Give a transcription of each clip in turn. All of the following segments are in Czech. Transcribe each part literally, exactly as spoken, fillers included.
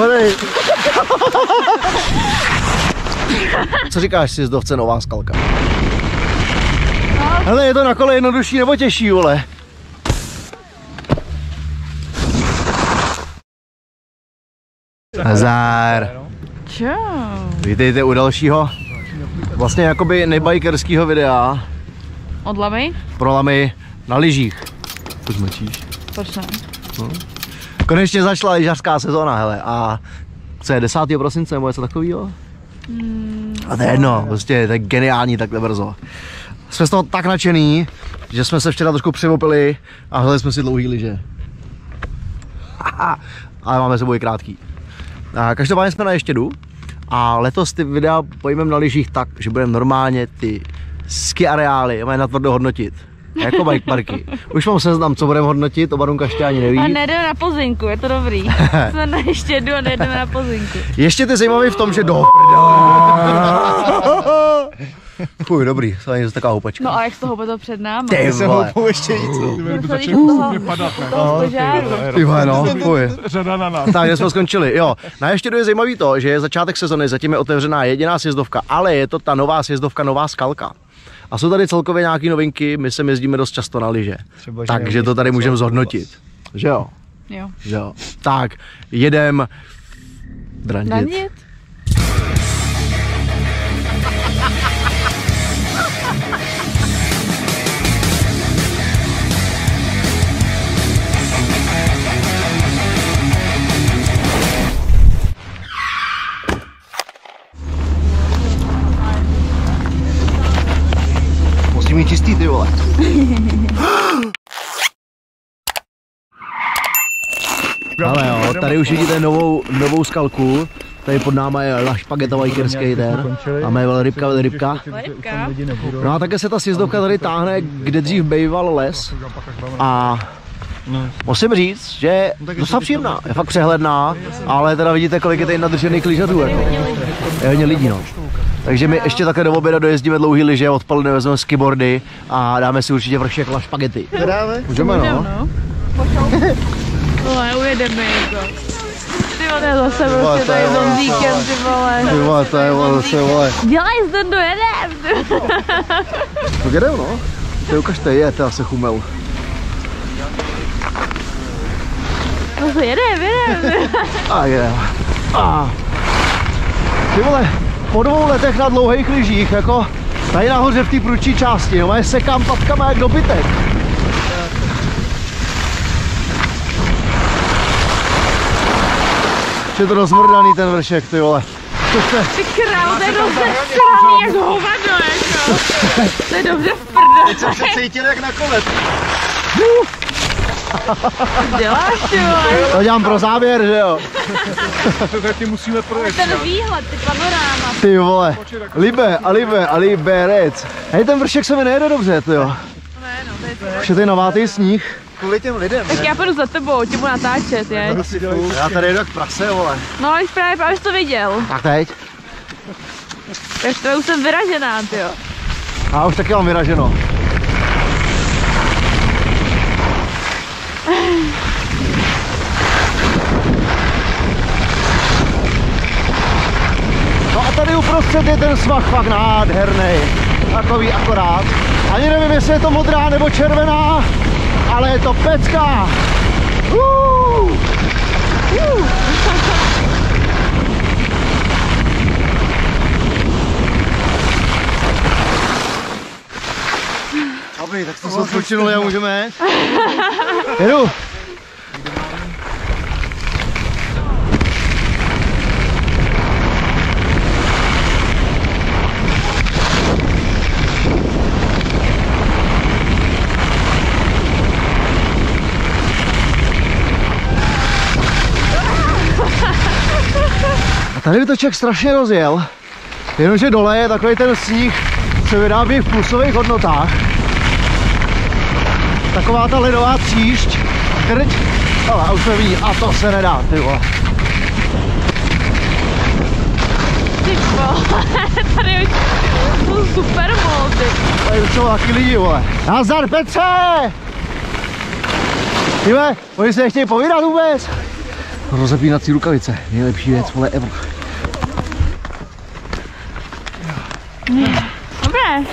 Podej. Co říkáš, sjezdovce Nová Skalka? No. Hele, je to na kole jednodušší nebo těžší, vole? Nazdar. Čau. Vítejte u dalšího, vlastně jakoby nebajkerského videa. Od lamy? Pro lamy na lyžích. To zmlčíš. Proč ne? No. Konečně začala lyžařská sezóna, hele, a co je desátého prosince nebo něco takového? Hmm, a to je jedno, prostě to je geniální takhle brzo. Jsme z toho tak nadšený, že jsme se včera trošku přivopili a hledali jsme si dlouhý lyže. Ale máme sebou i krátký. A každopádně jsme na Ještědu a letos ty videa pojmeme na lyžích tak, že budeme normálně ty ski areály mají natvrdo hodnotit. Jako bike parky. Už mám seznam, co budeme hodnotit, oba Runka ještě ani neví. A nejdeme na Pozinku, je to dobrý. Jsme na Ještědu a nejdeme na Pozinku. Ještě ty zajímavý v tom, že do Fuj, dobrý, to je taková houpačka. No a jak z toho to před náma? Ty vole. ještě víc. Začne postupně padat, ne? Ty vole, no, fuj. Řada na nás. Tak, kde jsme skončili, jo. Na Ještědu je zajímavý to, že je začátek sezony, zatím je otevřená jediná sjezdovka, ale je to ta nová sjezdovka Nová Skalka. A jsou tady celkově nějaké novinky, my sem jezdíme dost často na lyže. Takže to tady můžeme zhodnotit. Že jo? Jo. Že jo. Tak, jedem drandit. Drandit? Musí mít čistý, ty vole. Ale jo, tady už vidíte novou, novou skalku. Tady pod náma je La Špageta Vajkerský ten. Máme je velrybka, velrybka. Velrybka? No a také se ta sjezdovka tady táhne, kde dřív býval les. A musím říct, že je docela příjemná, je fakt přehledná, ale teda vidíte, kolik je tady nadržených lyžařů. Jako. Je hodně lidí, no. Takže my ještě také do oběda dojezdíme dlouhý lyže, odpoledne vezmeme skiboardy a dáme si určitě vršek La Špagety. Dáme? Můžeme, no. Vole, ujedeme jako. Ty vole, zase prostě tady s Honzíkem, ty vole. Ty vole, to je vole, zase vole. Dělej zde dojedem. Tak jedem, no. Ty ukažte, je, to se chumel. Zase jedem, jedem. A jedem. A. Ty vole, po dvou letech na dlouhých lyžích, jako tady nahoře v té prudčí části, no, já sekám patkama jak dobytek. Je to rozmrdaný ten vršek, ty vole. Ty král, to je dobře sraný jak hovado, jako. To je dobře v prdele. Teď jsem se cítil jak na kole. Děláš, ty vole. To dělám pro záběr, že jo? Tak ty musíme projet. Ten výhled, ty panoráma. Ty vole, libe a libe a liberec. Hej, ten vršek se mi nejede dobře, ty jo. Ne, no, to je to. Už je tady novátý sníh. Kvůli těm lidem, Tak já půjdu za tebou, tě budu natáčet, je. Já tady jedu jak prase, vole. No, jsi právě, právě jsi to viděl. Tak teď. Takže to už jsem vyražená, ty jo. A už taky mám vyraženo. No a tady uprostřed je ten svah fakt nádherný. Takový akorát. Ani nevím, jestli je to modrá nebo červená, ale je to pecka. Uh! Uh! Dobrý, tak jsme se odpočinuli a můžeme. Jedu. A tady by to člověk strašně rozjel, jenomže dole je takový ten sníh, co vyrábí v plusových hodnotách. Taková ta ledová příšť, krť, ale už se ví, a to se nedá, ty vole. Ty vole, tady už jsou super moldy. Tady už jsou taky lidi, vole. Nazdar, Petře! Tyhle, oni se nechtějí povídat vůbec? rozepínací rukavice. Nejlepší věc, vole, ever. Dobré.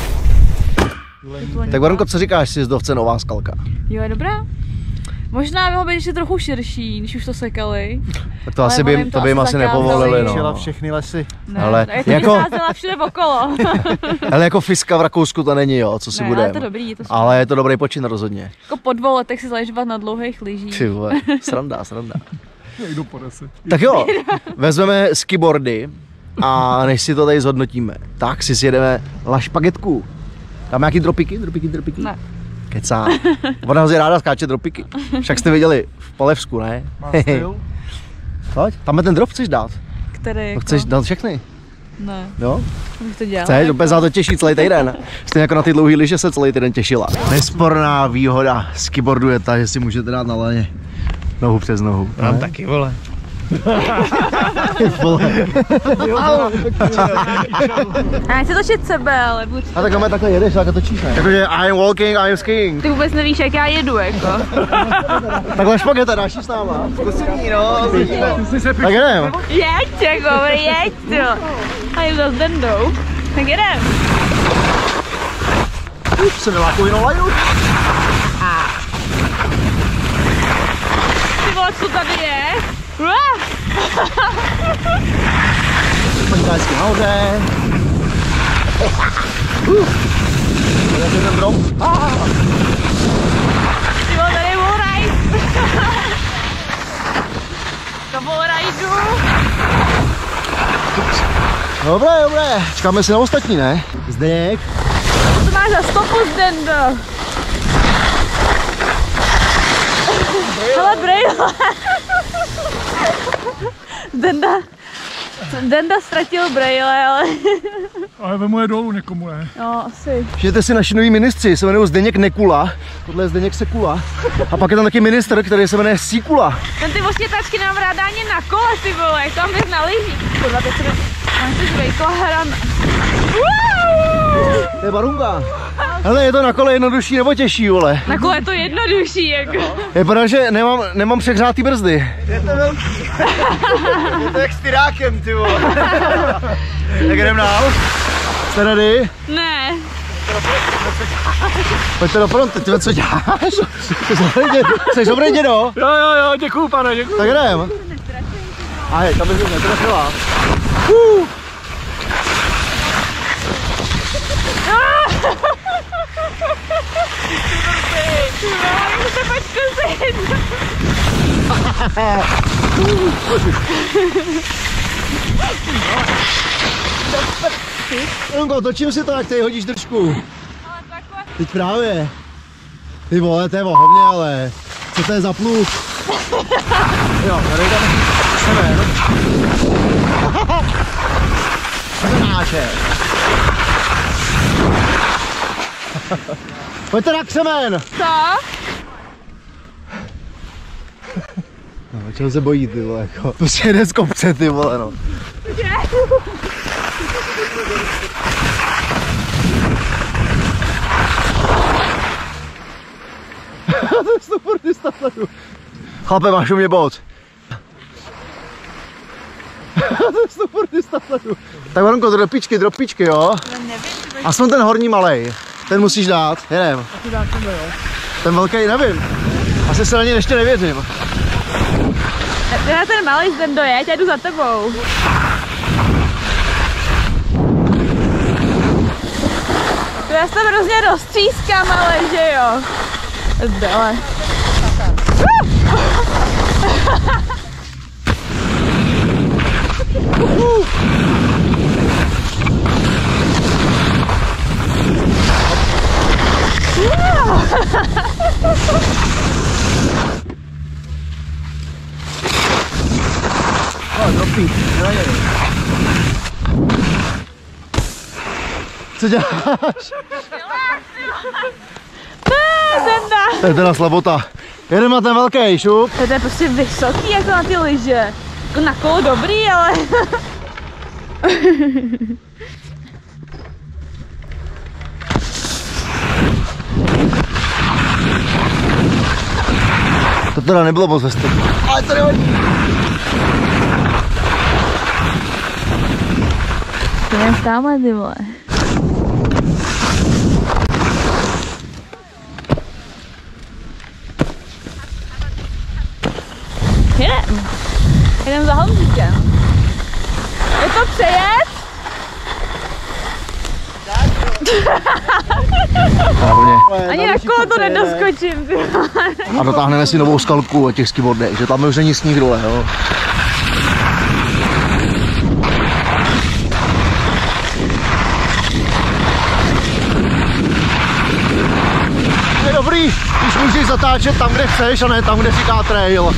Tak Varenko, co říkáš si zdovce nová skalka? Jo, je dobrá. Možná bylo by ještě trochu širší, když už to sekali. Tak to asi by, to by jim asi nepovolili, no. Přijela všechny lesy. Ne, ale je to jako, vycházela všude okolo. ale jako fiska v Rakousku to není, jo, co si ne, budeme. ale, to dobrý, je to ale je to dobrý počin rozhodně. Jako po dvou letech si zaležovat na dlouhých lyžích. Ty vole, sranda, sranda. Jdu po desi. Tak jo, vezmeme skiboardy a než si to tady zhodnotíme, tak si sjedeme la špagetku. Tam nějaký dropiky, dropiky, dropiky? Ne. Kecá. Ona hrozně ráda skáče dropiky. Však jste viděli v Polevsku, ne? Má styl? Pojď, tam je ten drop, chceš dát? Který To jako... chceš dát všechny? Ne, Jo? bych to dělala. Chceš, úplně za to těší celý týden. Stejně jako na ty dlouhý lyže se celý týden těšila. Nesporná výhoda skiboardu je ta, že si můžete dát na laně nohu přes nohu. Mám taky, vole. A já chci točit sebe, ale buď... A tak máme takhle jedeš, tak točíš, ne? Jakože I'm walking, I'm skiing. Ty vůbec nevíš, jak já jedu, jako. Takhle špageta, dáš ji s náma? Zkusení, no, zkusíme. Tak jdem. Jeď, jako, jeď, to. A jdu s Dendou. Tak jedem. Už se nelákou jinou laju. Ty vole, co tady je? Pojďme hezky nahoře. Tady je ten drop. Ty vole, tady je wallride. To wallrideu. Dobré, dobré. Čekáme si na ostatní, ne? Zdeněk. Co máš za stopu z Dendo? Hele, brejle. Denda, Denda ztratil brejle, ale... Ale vemu je dolů někomu, ne? No, asi. Všimněte si naši noví ministři, se jmenují Zdeněk Nekula, tohle je Zdeněk Sekula. A pak je tam taky ministr, který se jmenuje Síkula. Ten ty vlastně tačky nám ráda ani na kole, ty vole, jak tam bys na lyžích. Kurva, teď se mi... Mám si zvejkla hran. To je barunka. Hele, je to na kole jednodušší nebo těžší, vole? Na kole je to jednodušší, jako. Je pravda, že nemám, nemám přehřátý brzdy. Je to velký. Je to jak s tyrákem, ty vole. Tak jdem dál. Jste ready? Ne. Pojďte do fronty, ty co děláš? Jsi dobrý dědo? Jo, jo, jo, děkuju, pane, děkuju. Tak jdem. A hej, tam bys mě netrefila. Uh. Musím pojď zkusit. Runko, točím si to, jak tady hodíš držku. Teď právě. Ty vole, to je vohovně, ale co to je za pluk? Jo, tady tam semen. Semenáče. Pojďte na křemen. Co? No, čeho se bojí, ty vole, jako. Prostě jde z kopce, ty vole, no. To je snowboardista tady. Chlape, máš u mě bod. To je snowboardista tady. Tak Varonko, to do pičky, do pičky, jo? Aspoň ten horní malej. Ten musíš dát, jedem. Ten velký, nevím. Asi se na něj ještě nevěřím. Já ten malý zdem dojeď, já jdu za tebou. To já jsem hrozně roztřískám, ale že jo. Zdele. Oh, dropí, co děláš? Denda. To je teda slabota. Jedeme na ten velký, šup. To je prostě vysoký jako na ty lyže. Jako na kolo dobrý, ale... To teda nebylo moc hezké. Ale to nevadí. To jen tamhle, ty vole. Jedem. Jedem za Honzíkem. Je to přejet? Ani na kolo to nedoskočím. A dotáhneme si novou skalku od těch skibordech, že tam už není sníh dole, jo. Je dobrý, když můžeš zatáčet tam, kde chceš, a ne tam, kde říká trail.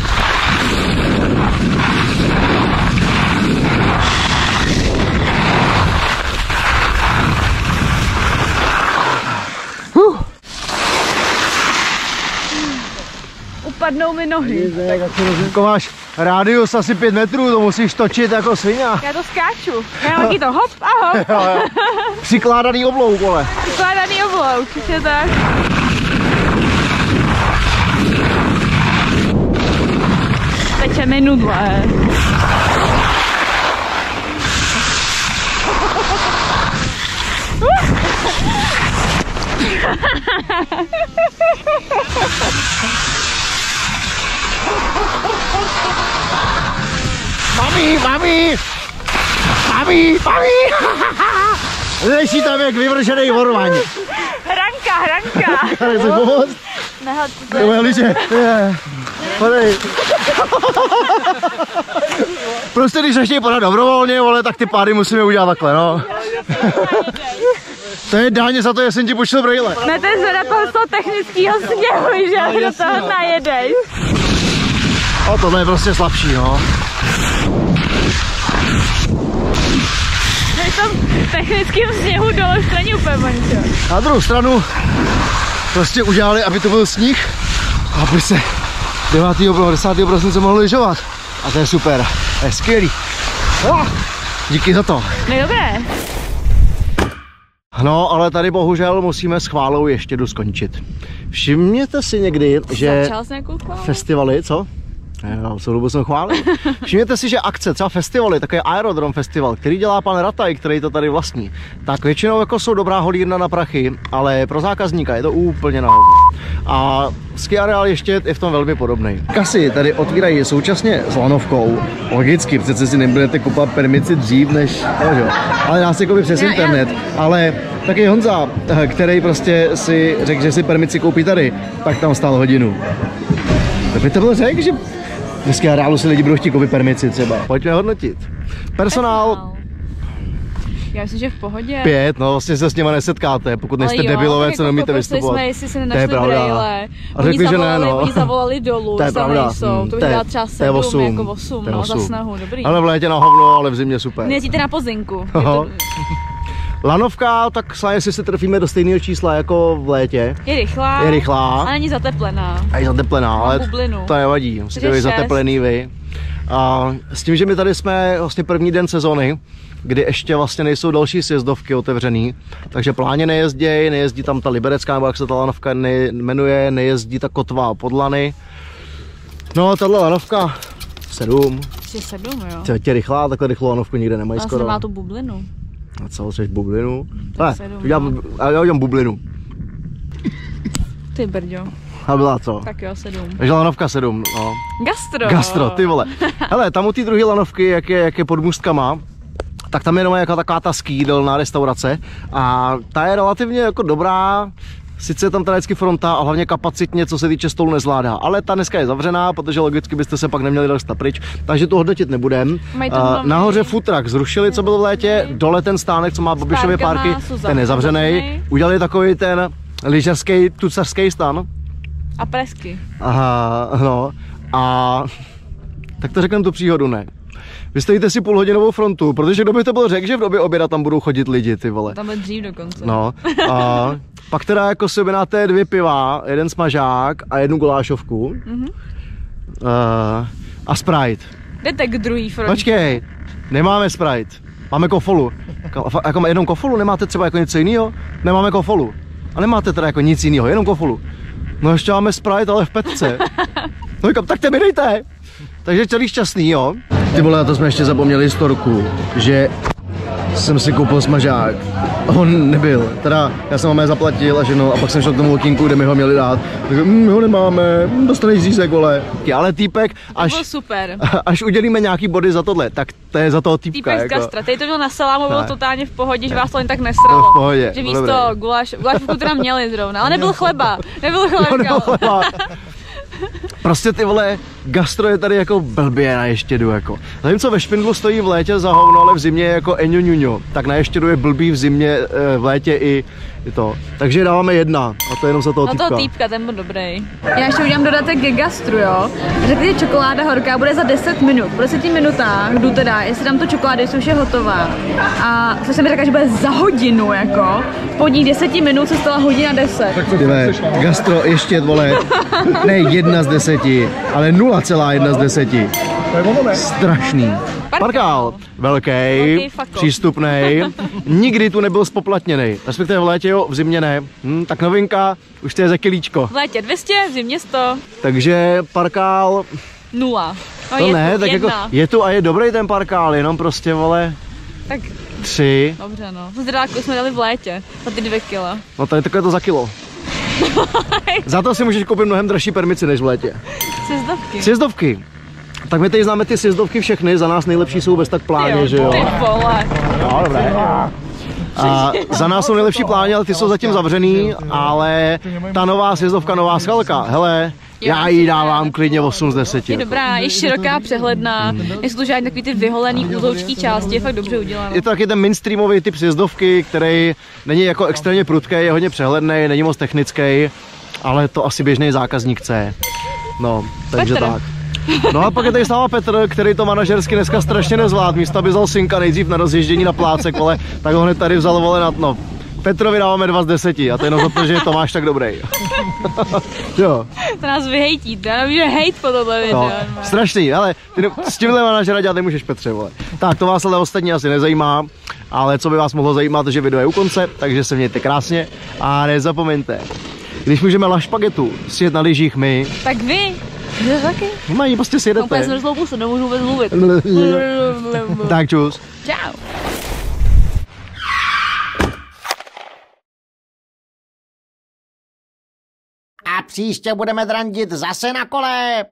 Upadnou mi nohy. Jako máš rádius asi pět metrů, to musíš točit jako svině. Já to skáču. Já taky to hop a hop. Jo, jo. Přikládaný oblouk, vole. Přikládaný oblouk, určitě tak. Teče mi nudle. Mami, mami! Mami, mami! Leží tam jak vyvržený vorvaň. Hranka, hranka. Chci pomoct? Nehle, to To je liže. Podej. Prostě když se chtějí podat dobrovolně, vole, tak ty pády musíme udělat takhle, no. To je dáně za to, že jsem ti počil brejle. Ne, to je zvedatelstvo z toho technického sněhu, že do toho najedeš. O, tohle je prostě slabší, no. V tom technickém sněhu dole už to není úplně mančo. Na druhou stranu prostě udělali, aby to byl sníh, aby se devátého desátého prosince mohlo lyžovat. A to je super, to je skvělý. Ah, díky za to. No dobré. No, ale tady bohužel musíme s chválou ještě doskončit. Všimněte si někdy, že Začal jsi nějakou chválu? festivaly, co? Já celou dobu jsem chválil. Všimněte si, že akce, třeba festivaly, takový Aerodrom festival, který dělá pan Rataj, který to tady vlastní, tak většinou jako jsou dobrá holírna na prachy, ale pro zákazníka je to úplně na hovno. A ski areál ještě je v tom velmi podobný. Kasy tady otvírají současně s lanovkou. Logicky, přece si nebudete kupovat permici dřív než, no, ale dá si koupit přes Já, internet. já... Ale taky Honza, který prostě si řekl, že si permici koupí tady, tak tam stál hodinu. Tak by to bylo řekl, že dneska areálu si lidi budou chtít koupit permici třeba. Pojďme hodnotit. Personál Já myslím, že v pohodě. pět, no vlastně se s nima nesetkáte, pokud nejste debilové, co neumíte vystupovat. Jsme, jestli se To je pravda. brejle. A řekli, že ne, no. Oni zavolali dolů, To je tam pravda. nejsou. To by dala třeba sedm, jako osm, no, za snahu, dobrý. Ale v létě na hovno, ale v zimě super. Nejezdíte na pozinku. To... Lanovka, tak sám, jestli se trefíme do stejného čísla jako v létě. Je rychlá. Je rychlá. A není zateplená. A je zateplená, ale bublinu. to nevadí. Musíte být zateplený vy. A s tím, že my tady jsme vlastně první den sezony, kdy ještě vlastně nejsou další sjezdovky otevřený, takže pláně nejezdějí, nejezdí tam ta liberecká, nebo jak se ta lanovka jmenuje, nejezdí ta kotva Podlany. No, tahle lanovka sedm. tři sedm, jo. Cvetě rychlá, takhle rychlou lanovku nikde nemají skoro. Má tu bublinu. A co, chceš bublinu? Tak Ne, sedm, udělám, no. já udělám bublinu. Ty brďo. A byla co? Tak jo, sedm. Takže lanovka sedm, no. Gastro. Gastro, ty vole. Hele, tam u té druhé lanovky, jak je, jak je pod můstkama, tak tam je jenom jako taková ta ski jídelná restaurace a ta je relativně jako dobrá. Sice je tam teda vždycky fronta a hlavně kapacitně, co se týče stolu, nezvládá. Ale ta dneska je zavřená, protože logicky byste se pak neměli dostat pryč, takže to hodnotit nebudem. Uh, nahoře food truck zrušili, co byl v létě, dole ten stánek, co má Babišovy párky, ten je zavřený. Udělali takový ten lyžařský, tucařský stan. A presky. Aha, no. A tak to řekneme tu příhodu, ne. Vy stojíte si půlhodinovou frontu, protože kdo by to byl řekl, že v době oběda tam budou chodit lidi, ty vole. Tam je dřív dokonce. No. A pak teda jako si objednáte dvě piva, jeden smažák a jednu gulášovku. Mm-hmm. Uh, a Sprite. Jdete k druhý frontě. Počkej, nemáme Sprite. Máme kofolu. Jako jenom kofolu? Nemáte třeba jako něco jiného? Nemáme kofolu. A nemáte teda jako nic jiného, jenom kofolu. No ještě máme Sprite, ale v petce. No říkám, tak te mi dejte. Takže celý šťastný, jo. Ty vole, a to jsme ještě zapomněli historku, že jsem si koupil smažák. On nebyl, teda já jsem ho zaplatil a ženo, a pak jsem šel k tomu okýnku, kde mi ho měli dát. Tak my ho nemáme, dostaneš řízek, vole. Ale týpek, až, to bylo super. až udělíme nějaký body za tohle, tak to je za toho týpka. Týpek z jako. gastra, tady to bylo na salámu, bylo totálně v pohodě, že vás to jen tak To nesralo. v pohodě, Že no místo dobré. guláš, gulášovku teda měli zrovna, ale nebyl chleba, nebyl Jo, chleba. nebo chleba. Prostě ty vole, gastro je tady jako blbě na Ještědu jako. Zatímco ve Špindlu stojí v létě za hovno, ale v zimě je jako eňoňuňo. Tak na Ještědu je blbý v zimě, v létě i, i to. Takže dáváme jedna a to je jenom za toho No týpka. toho týpka, ten byl dobrý. Já ještě udělám dodatek ke gastru, jo. Řekli, že čokoláda horká bude za deset minut. Po deseti minutách jdu teda, jestli dám tu čokoládu, jestli už je hotová. A co jsem mi řekla, že bude za hodinu, jako. Po ní deseti minut se stala hodina deset. Tyhle, gastro ještě, vole, ne jedna z deseti, ale nula celá jedna z deseti. Strašný. Parkál, velký, Velký fuck off. přístupný, nikdy tu nebyl spoplatněný. Respektive v létě jo, v zimě ne. Hm, tak novinka, už to je za kilíčko. V létě dvě stě, v zimě sto, Takže Parkál, nula. No to je ne, tu, tak jedna. jako je tu a je dobrý ten Parkál, jenom prostě, vole, Tak tři. dobře, no. Jsem zvědavá, kolik jsme dali v létě za ty dvě kila. No tady takové to za kilo. Za to si můžeš koupit mnohem dražší permici než v létě. Sjezdovky. Sjezdovky. Tak my teď známe ty sjezdovky všechny, za nás nejlepší jsou bez tak pláně, že jo? Ty vole. No, dobré. A za nás jsou nejlepší pláně, ale ty jsou zatím zavřený, ale ta nová sjezdovka, nová skalka, hele, já jí dávám klidně osm z deseti. Je dobrá, je široká, přehledná, nejsou to žádný takový ty vyholený úzoučký části, je fakt dobře udělané. Je to taky ten mainstreamový typ sjezdovky, který není jako extrémně prudký, je hodně přehledný, není moc technický, ale to asi běžný zákazník chce. No, takže Petr. tak. No a pak je tady stále Petr, který to manažersky dneska strašně nezvlád. Místo aby vzal synka nejdřív na rozježdění na plácek, ale tak ho hned tady vzal, vole, na dno. Petrovi dáváme dva z deseti a to jenom za to, že je Tomáš tak dobrý. Jo. To nás vyhejtíte, já nevím, že hejt po tohle video. No, strašný, ale ty ne, s tímhle manažera dělat nemůžeš, Petře, vole. Tak, to vás ale ostatní asi nezajímá, ale co by vás mohlo zajímat, že video je u konce, takže se mějte krásně a nezapomeňte. Když můžeme la špagetu sjet na lyžích my, Tak vy, že taky? mají prostě Úplně sjedete. jsem rozloupil se, nemůžu vůbec mluvit. Tak čus. Čau. A příště budeme drandit zase na kole.